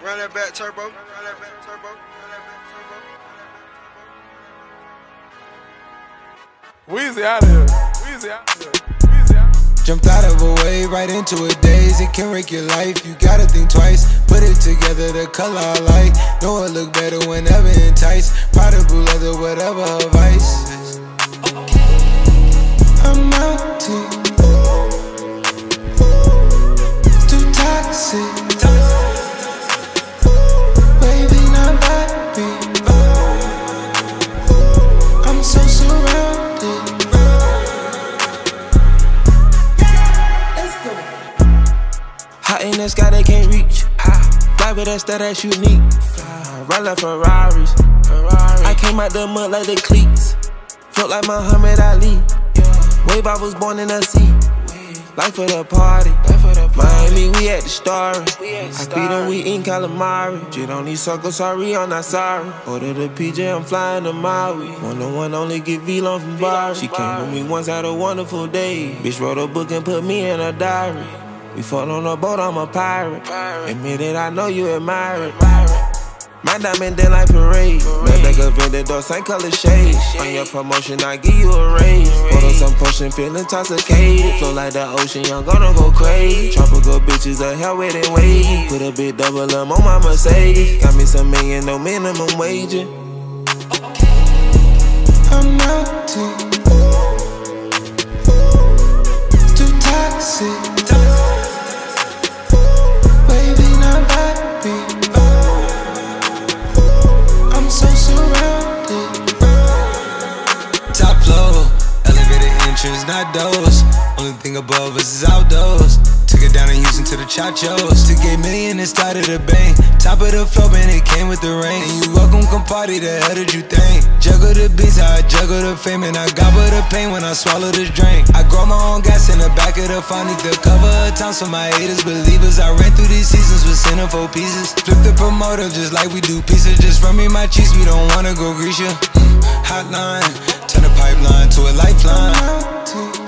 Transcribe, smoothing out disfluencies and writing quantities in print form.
Run that back turbo. Run that back turbo. Weezy out of here. Weezy out of here. Weezy out. Jumped out of a wave right into a daze. It can wreck your life, you gotta think twice. Put it together, the color I like. Know it look better whenever enticed. Powder blue leather, whatever her vice. I'm out too toxic. Baby, not vibing. I'm so surrounded. Hot in the sky, they can't reach. Fly with us, that's unique. Ride like Ferraris. I came out the mud like the cleats. Float like Muhammad Ali. Wave, I was born in the sea. Life for the party. Miami, we at the Star. I feed them, we eatin' calamari. Shit on these circles, sorry, I'm not sorry. Order the PJ, I'm flying to Maui. One only get V-Long from Bari. She came with me once, had a wonderful day. Bitch wrote a book and put me in a diary. We fought on a boat, I'm a pirate. Admit it, I know you admire it. My diamond then like parade. Back up in the door, same color shade. On your promotion, I give you a raise. Put on some potion, feeling intoxicated. Flow like the ocean, young gonna go crazy. Tropical bitches are hell with and wavy. Put a big double M on my Mercedes. Got me some million, no minimum wage. I'm out too toxic. Baby, not vibing. I'm so surrounded. Top floor, elevated entrance, not doors. Only thing above us is outdoors. Took it down in Houston to the Chachos. Took $8 million and started a bang. Top of the floor, man, it came with the rain. And you welcome, come party, the hell did you think? Juggle the beats, how I juggle the fame. And I gobble the pain when I swallow this drink. I grow my own gas in the back of the phone. Need the cover of town so my haters believers. I ran through these seasons with centerfold pieces. Flip the promoter just like we do pieces. Just run me my cheese, we don't wanna go grease ya. Hotline, turn the pipeline to a lifeline.